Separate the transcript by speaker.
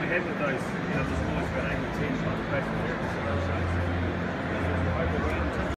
Speaker 1: hypnotise, you know, there's always been angry teams on the back of here.